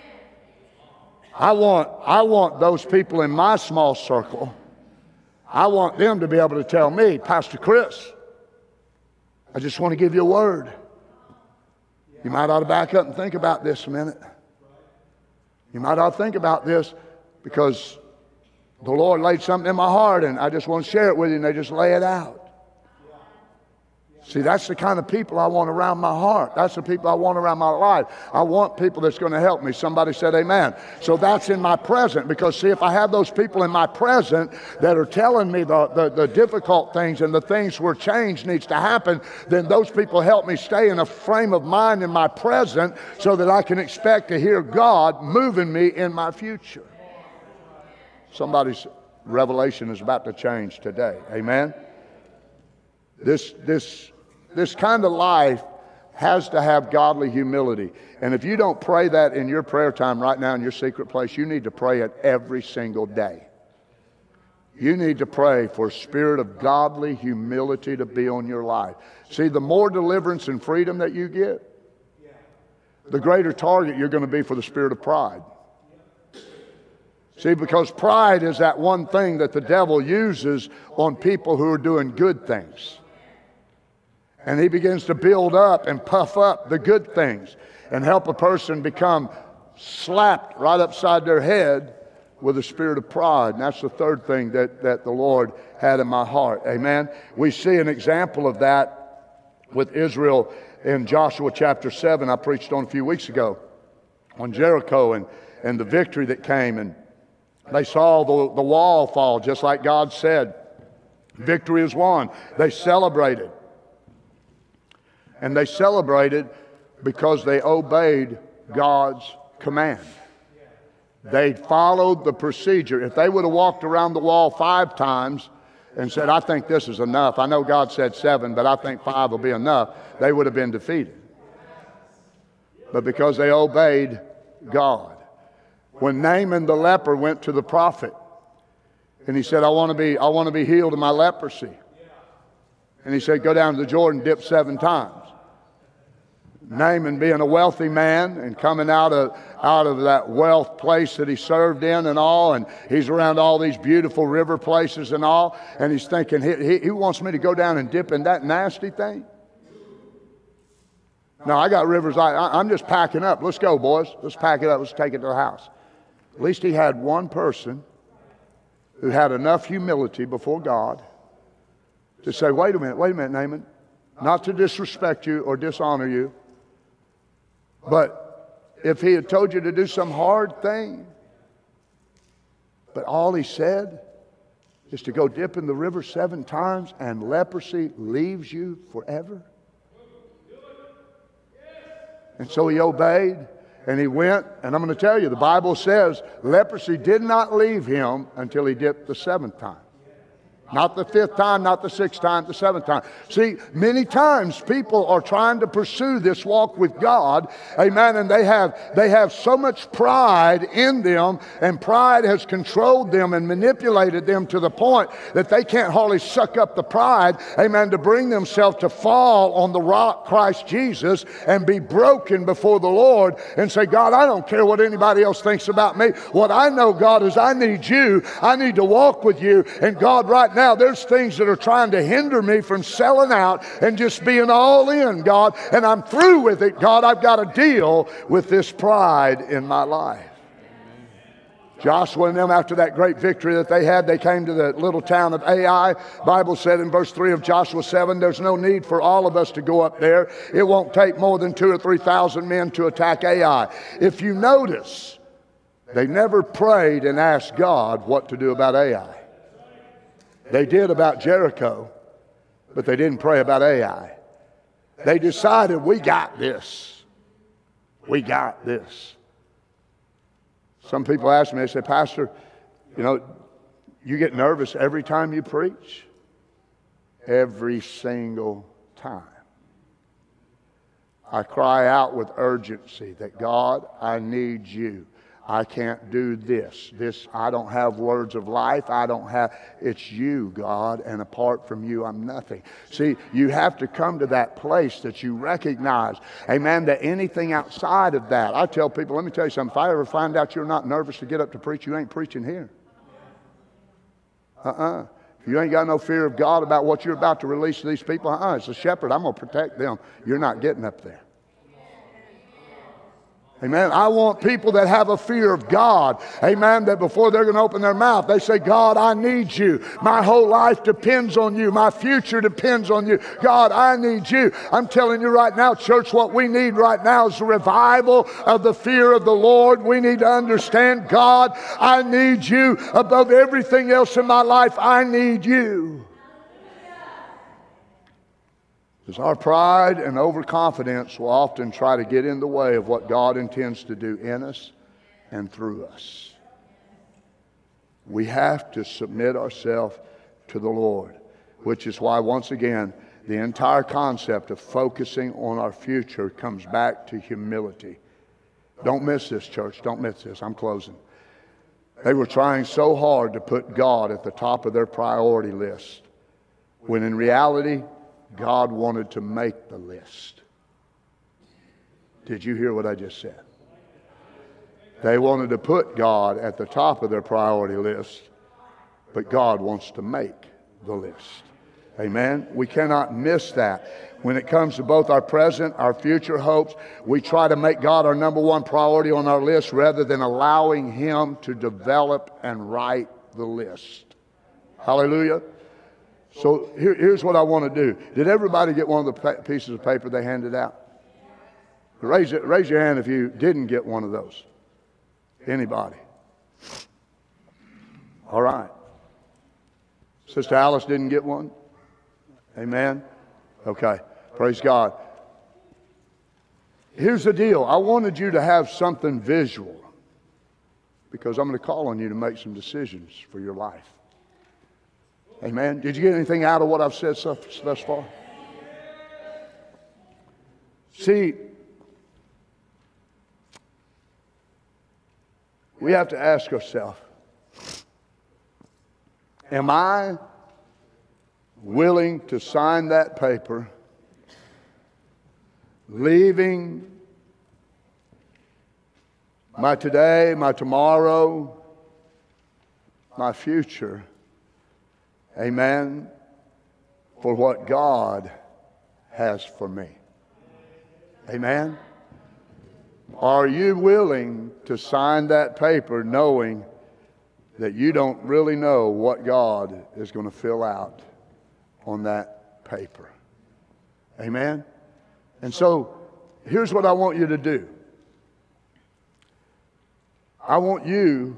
I want those people in my small circle, I want them to be able to tell me, Pastor Chris, I just want to give you a word. You might ought to back up and think about this a minute. You might ought to think about this, because the Lord laid something in my heart and I just want to share it with you, and they just lay it out. See, that's the kind of people I want around my heart. That's the people I want around my life. I want people that's going to help me. Somebody said amen. So that's in my present, because see, if I have those people in my present that are telling me the difficult things and the things where change needs to happen, then those people help me stay in a frame of mind in my present, so that I can expect to hear God moving me in my future. Somebody's revelation is about to change today. Amen. This kind of life has to have godly humility. And if you don't pray that in your prayer time right now in your secret place, you need to pray it every single day. You need to pray for a spirit of godly humility to be on your life. See, the more deliverance and freedom that you get, the greater target you're going to be for the spirit of pride. See, because pride is that one thing that the devil uses on people who are doing good things. And he begins to build up and puff up the good things and help a person become slapped right upside their head with a spirit of pride. And that's the third thing that the Lord had in my heart. Amen. We see an example of that with Israel in Joshua chapter 7. I preached on a few weeks ago on Jericho and the victory that came. And they saw the wall fall just like God said. Victory is won. They celebrated. And they celebrated because they obeyed God's command. They followed the procedure. If they would have walked around the wall 5 times and said, I think this is enough. I know God said 7, but I think 5 will be enough. They would have been defeated. But because they obeyed God. When Naaman the leper went to the prophet and he said, I want to be healed of my leprosy. And he said, go down to the Jordan, dip 7 times. Naaman, being a wealthy man and coming out of that wealth place that he served in and all, and he's around all these beautiful river places and all, and he's thinking, he wants me to go down and dip in that nasty thing? No, I got rivers. I'm just packing up. Let's go, boys. Let's pack it up. Let's take it to the house. At least he had one person who had enough humility before God to say, wait a minute, Naaman. Not to disrespect you or dishonor you, but if he had told you to do some hard thing, but all he said is to go dip in the river 7 times and leprosy leaves you forever. And so he obeyed and he went, and I'm going to tell you, the Bible says leprosy did not leave him until he dipped the 7th time. Not the 5th time, not the 6th time, the 7th time. See, many times people are trying to pursue this walk with God, amen, and they have so much pride in them, and pride has controlled them and manipulated them to the point that they can't hardly suck up the pride, amen, to bring themselves to fall on the rock, Christ Jesus, and be broken before the Lord and say, God, I don't care what anybody else thinks about me. What I know, God, is I need you. I need to walk with you. And God, right now, there's things that are trying to hinder me from selling out and just being all in, God, and I'm through with it, God. I've got to deal with this pride in my life. Joshua and them, after that great victory that they had, they came to the little town of Ai. Bible said in verse 3 of Joshua 7, there's no need for all of us to go up there. It won't take more than 2,000 or 3,000 men to attack Ai. If you notice, they never prayed and asked God what to do about Ai. They did about Jericho, but they didn't pray about Ai. They decided, we got this. We got this. Some people ask me, they say, Pastor, you get nervous every time you preach? Every single time. I cry out with urgency that, God, I need you. I can't do this. I don't have words of life. It's you, God, and apart from you, I'm nothing. See, you have to come to that place that you recognize, amen, that anything outside of that, I tell people, let me tell you something, if I ever find out you're not nervous to get up to preach, you ain't preaching here. If you ain't got no fear of God about what you're about to release to these people, as a shepherd, I'm going to protect them. You're not getting up there. Amen. I want people that have a fear of God. Amen. That before they're going to open their mouth, they say, God, I need you. My whole life depends on you. My future depends on you. God, I need you. I'm telling you right now, church, what we need right now is a revival of the fear of the Lord. We need to understand, God, I need you above everything else in my life. I need you. Because our pride and overconfidence will often try to get in the way of what God intends to do in us and through us. We have to submit ourselves to the Lord, which is why, once again, the entire concept of focusing on our future comes back to humility. Don't miss this, church. Don't miss this. I'm closing. They were trying so hard to put God at the top of their priority list, when in reality, God wanted to make the list. Did you hear what I just said? They wanted to put God at the top of their priority list, but God wants to make the list. Amen. We cannot miss that. When it comes to both our present, our future hopes, we try to make God our number one priority on our list rather than allowing Him to develop and write the list. Hallelujah. So here's what I want to do. Did everybody get one of the pieces of paper they handed out? Raise your hand if you didn't get one of those. Anybody? All right. Sister Alice didn't get one? Amen? Okay. Praise God. Here's the deal. I wanted you to have something visual because I'm going to call on you to make some decisions for your life. Amen? Did you get anything out of what I've said thus far? See, we have to ask ourselves, am I willing to sign that paper, leaving my today, my tomorrow, my future, amen, for what God has for me? Amen? Are you willing to sign that paper knowing that you don't really know what God is going to fill out on that paper? Amen? And so, here's what I want you to do. I want you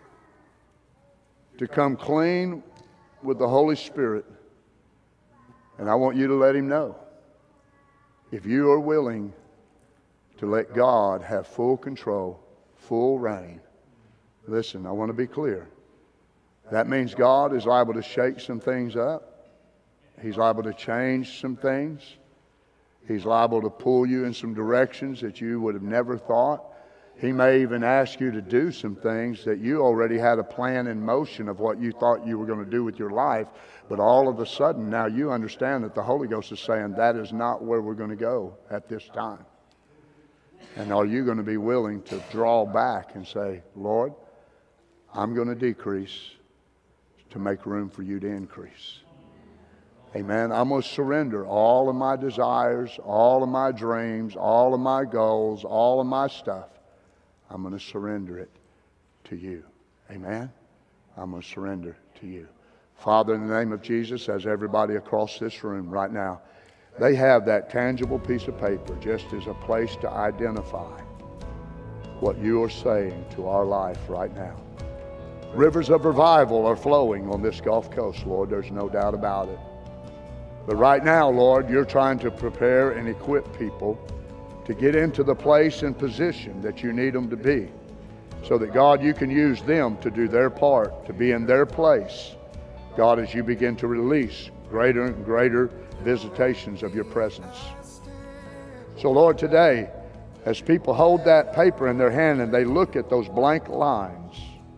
to come clean with the Holy Spirit, and I want you to let Him know if you are willing to let God have full control, full reign. Listen, I want to be clear. That means God is liable to shake some things up. He's liable to change some things. He's liable to pull you in some directions that you would have never thought. He may even ask you to do some things that you already had a plan in motion of what you thought you were going to do with your life, but all of a sudden now you understand that the Holy Ghost is saying that is not where we're going to go at this time. And are you going to be willing to draw back and say, Lord, I'm going to decrease to make room for you to increase? Amen. I'm going to surrender all of my desires, all of my dreams, all of my goals, all of my stuff. I'm going to surrender it to you. Amen. I'm going to surrender to you. Father, in the name of Jesus, as everybody across this room right now, they have that tangible piece of paper just as a place to identify what you are saying to our life right now. Rivers of revival are flowing on this Gulf Coast, Lord. There's no doubt about it. But right now, Lord, you're trying to prepare and equip people to get into the place and position that you need them to be, so that, God, you can use them to do their part, to be in their place, God, as you begin to release greater and greater visitations of your presence. So, Lord, today, as people hold that paper in their hand and they look at those blank lines,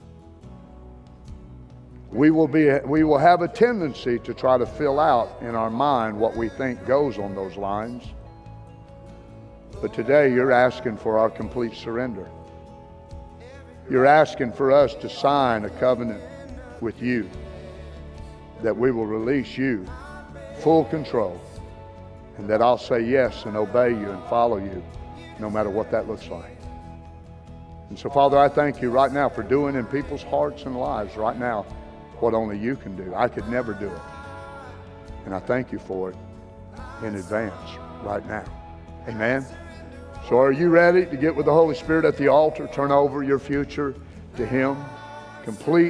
we will have a tendency to try to fill out in our mind what we think goes on those lines. But today you're asking for our complete surrender. You're asking for us to sign a covenant with you, that we will release you full control, and that I'll say yes and obey you and follow you no matter what that looks like. And so, Father, I thank you right now for doing in people's hearts and lives right now what only you can do. I could never do it. And I thank you for it in advance right now. Amen. So are you ready to get with the Holy Spirit at the altar? Turn over your future to Him. Complete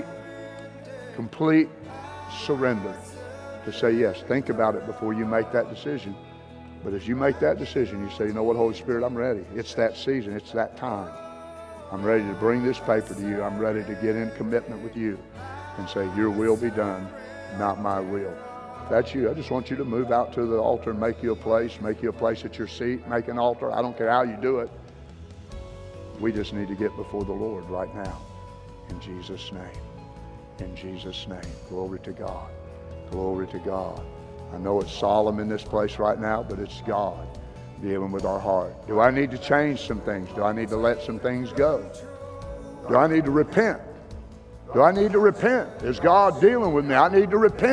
surrender to say yes. Think about it before you make that decision. But as you make that decision, you say, you know what, Holy Spirit, I'm ready. It's that season. It's that time. I'm ready to bring this paper to you. I'm ready to get in commitment with you and say, your will be done, not my will. If that's you, I just want you to move out to the altar and make you a place at your seat, make an altar. I don't care how you do it. We just need to get before the Lord right now. In Jesus' name. In Jesus' name. Glory to God. Glory to God. I know it's solemn in this place right now, but it's God dealing with our heart. Do I need to change some things? Do I need to let some things go? Do I need to repent? Do I need to repent? Is God dealing with me? I need to repent.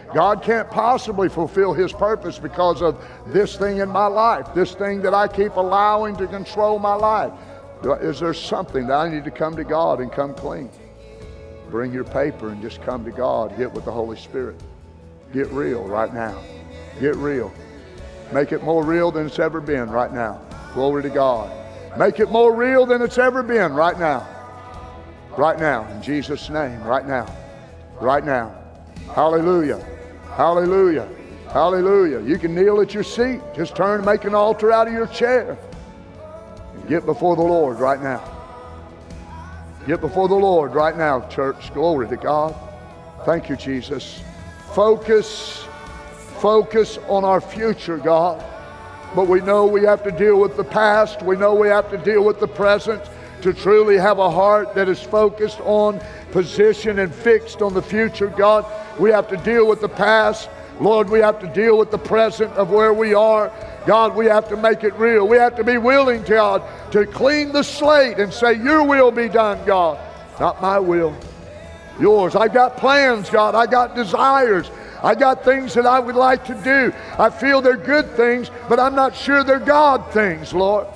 God can't possibly fulfill His purpose because of this thing in my life, this thing that I keep allowing to control my life. Is there something that I need to come to God and come clean? Bring your paper and just come to God. Get with the Holy Spirit. Get real right now. Get real. Make it more real than it's ever been right now. Glory to God. Make it more real than it's ever been right now. Right now, in Jesus' name, right now. Right now. Hallelujah. Hallelujah. Hallelujah. You can kneel at your seat. Just turn and make an altar out of your chair. And get before the Lord right now. Get before the Lord right now, church. Glory to God. Thank you, Jesus. Focus on our future, God. But we know we have to deal with the past. We know we have to deal with the present to truly have a heart that is focused on position and fixed on the future, God. We have to deal with the past. Lord, we have to deal with the present of where we are. God, we have to make it real. We have to be willing, God, to clean the slate and say, your will be done, God. Not my will, yours. I've got plans, God. I got desires. I got things that I would like to do. I feel they're good things, but I'm not sure they're God things, Lord.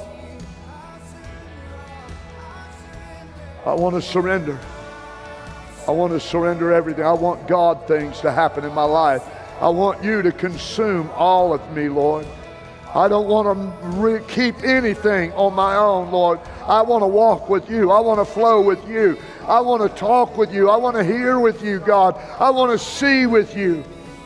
I want to surrender. I want to surrender everything. I want God things to happen in my life. I want you to consume all of me, Lord. I don't want to keep anything on my own, Lord. I want to walk with you. I want to flow with you. I want to talk with you. I want to hear with you, God. I want to see with you.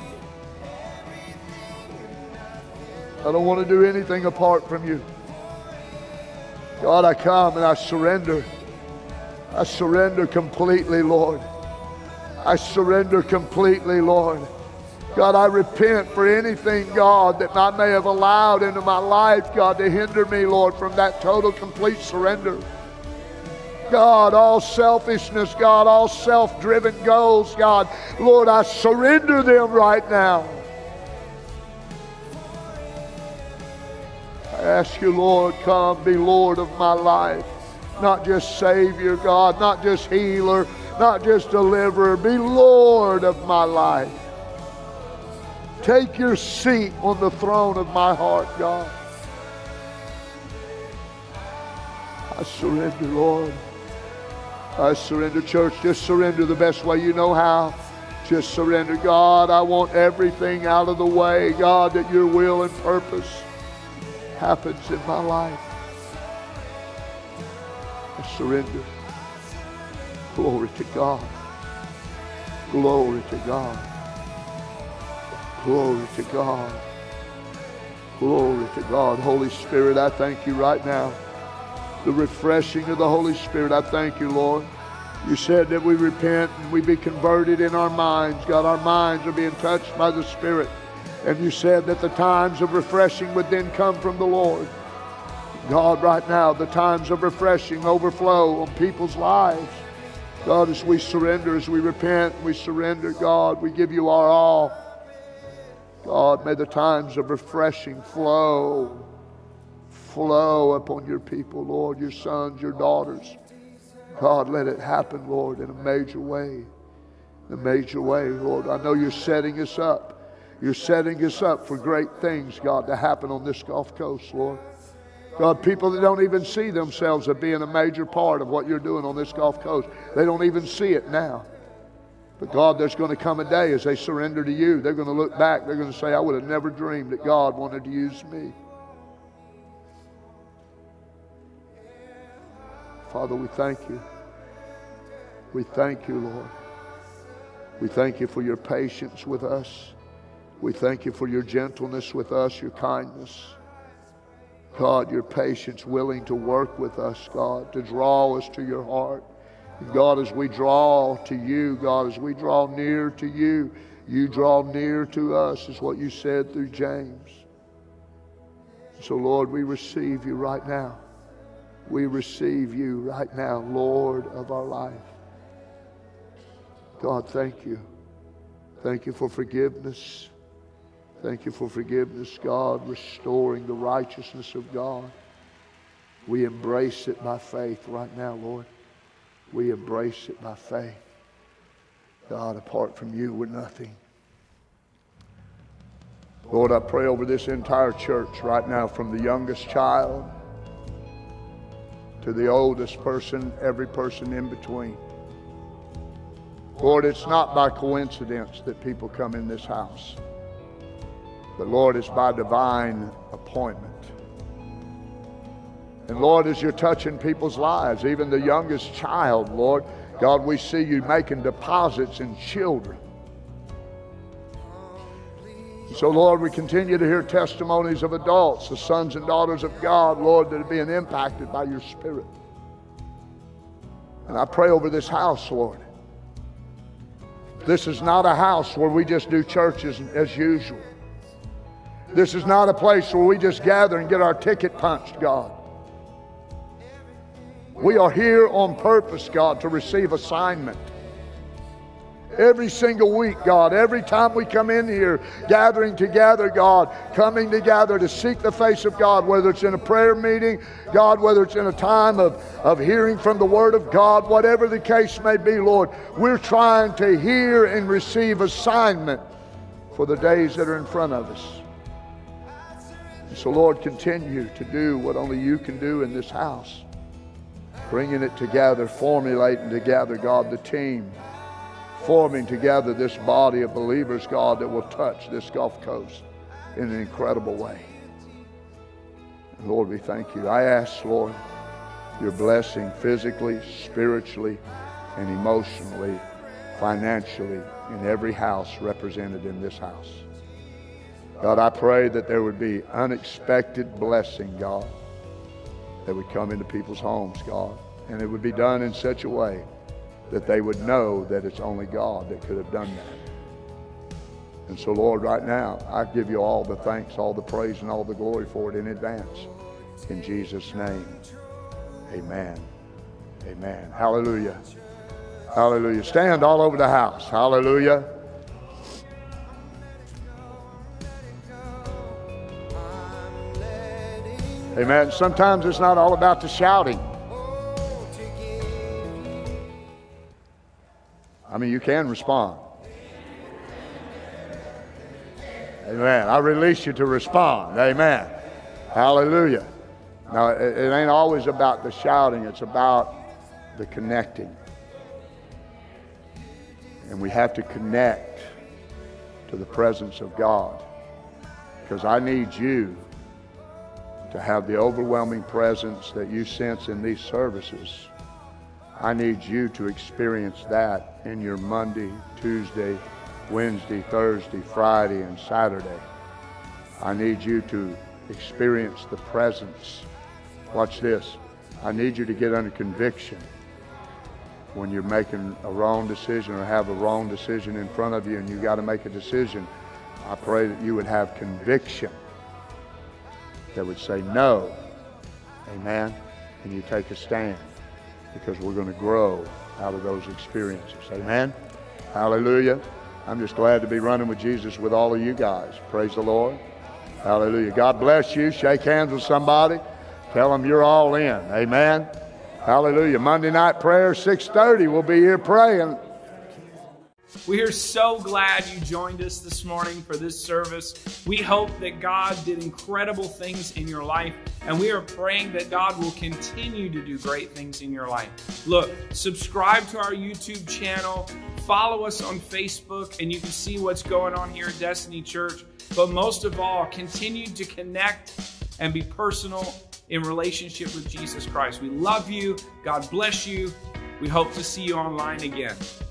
I don't want to do anything apart from you. God, I come and I surrender. I surrender completely, Lord. I surrender completely, Lord. God, I repent for anything, God, that I may have allowed into my life, God, to hinder me, Lord, from that total, complete surrender. God, all selfishness, God, all self-driven goals, God, Lord, I surrender them right now. I ask you, Lord, come be Lord of my life. Not just Savior, God, not just healer, not just deliverer. Be Lord of my life. Take your seat on the throne of my heart, God. I surrender, Lord. I surrender, church. Just surrender the best way you know how. Just surrender. God, I want everything out of the way, God, that your will and purpose happens in my life. I surrender. Glory to God. Glory to God. Glory to God. Glory to God. Holy Spirit, I thank you right now. The refreshing of the Holy Spirit, I thank you, Lord. You said that we repent and we be converted in our minds. God, our minds are being touched by the Spirit. And you said that the times of refreshing would then come from the Lord. God, right now, the times of refreshing overflow on people's lives. God, as we surrender, as we repent, we surrender, God, we give you our all. God, may the times of refreshing flow upon your people, Lord, your sons, your daughters. God, let it happen, Lord, in a major way. In a major way, Lord. I know you're setting us up. You're setting us up for great things, God, to happen on this Gulf Coast, Lord. God, people that don't even see themselves as being a major part of what you're doing on this Gulf Coast, they don't even see it now. But God, there's going to come a day as they surrender to you, they're going to look back, they're going to say, I would have never dreamed that God wanted to use me. Father, we thank you. We thank you, Lord. We thank you for your patience with us. We thank you for your gentleness with us, your kindness. God, your patience, willing to work with us, God, to draw us to your heart. And God, as we draw to you, God, as we draw near to you, you draw near to us, is what you said through James. So, Lord, we receive you right now. We receive you right now, Lord of our life. God, thank you. Thank you for forgiveness. Thank you for forgiveness, God, restoring the righteousness of God. We embrace it by faith right now, Lord. We embrace it by faith. God, apart from you, we're nothing. Lord, I pray over this entire church right now, from the youngest child to the oldest person, every person in between. Lord, it's not by coincidence that people come in this house, but Lord, it's by divine appointment. And Lord, as you're touching people's lives, even the youngest child, Lord, God, we see you making deposits in children. So Lord, we continue to hear testimonies of adults, the sons and daughters of God, Lord, that are being impacted by your Spirit. And I pray over this house, Lord. This is not a house where we just do churches as usual. This is not a place where we just gather and get our ticket punched, God. We are here on purpose, God, to receive assignment. Every single week, God, every time we come in here, gathering together, God, coming together to seek the face of God, whether it's in a prayer meeting, God, whether it's in a time of hearing from the Word of God, whatever the case may be, Lord, we're trying to hear and receive assignment for the days that are in front of us. And so, Lord, continue to do what only you can do in this house. Bringing it together, formulating together, God, the team. Forming together this body of believers, God, that will touch this Gulf Coast in an incredible way. And Lord, we thank you. I ask, Lord, your blessing physically, spiritually, and emotionally, financially, in every house represented in this house. God, I pray that there would be unexpected blessing, God, that would come into people's homes, God, and it would be done in such a way that they would know that it's only God that could have done that. And so, Lord, right now, I give you all the thanks, all the praise, and all the glory for it in advance. In Jesus' name, amen. Amen. Hallelujah. Hallelujah. Stand all over the house. Hallelujah. Amen. Sometimes it's not all about the shouting. I mean, you can respond. Amen. I release you to respond. Amen. Hallelujah. Now, it ain't always about the shouting. It's about the connecting. And we have to connect to the presence of God. Because I need you to have the overwhelming presence that you sense in these services. I need you to experience that in your Monday, Tuesday, Wednesday, Thursday, Friday, and Saturday. I need you to experience the presence. Watch this. I need you to get under conviction when you're making a wrong decision or have a wrong decision in front of you and you got to make a decision. I pray that you would have conviction that would say no. Amen. And you take a stand, because we're going to grow out of those experiences. Amen. Hallelujah. I'm just glad to be running with Jesus with all of you guys. Praise the Lord. Hallelujah. God bless you. Shake hands with somebody. Tell them you're all in. Amen. Hallelujah. Monday night prayer, 6:30. We'll be here praying. We are so glad you joined us this morning for this service. We hope that God did incredible things in your life, and we are praying that God will continue to do great things in your life. Look, subscribe to our YouTube channel, follow us on Facebook, and you can see what's going on here at Destiny Church. But most of all, continue to connect and be personal in relationship with Jesus Christ. We love you. God bless you. We hope to see you online again.